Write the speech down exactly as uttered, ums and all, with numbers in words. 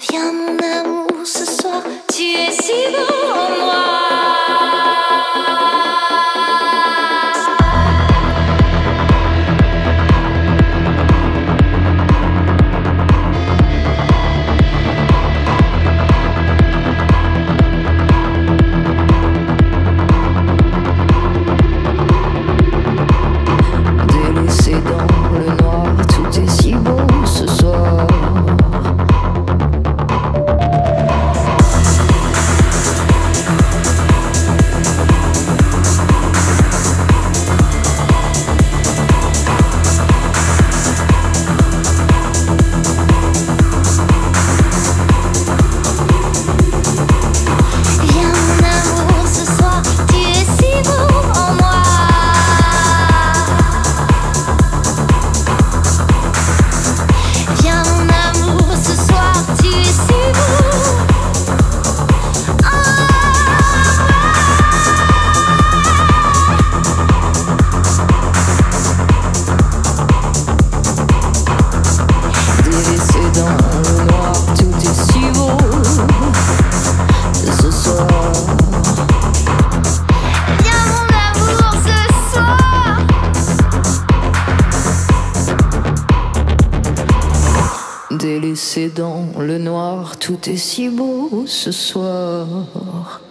Viens mon amour ce soir, tu es si beau en moi. Délaissé dans le noir, tout est si beau ce soir. Viens mon amour ce soir, tu es si beau en moi. Viens mon amour ce soir, tu es si beau en Délaissé dans le noir, tout est si beau ce soir. Viens mon amour ce soir. Délaissé dans le noir, tout est si beau ce soir.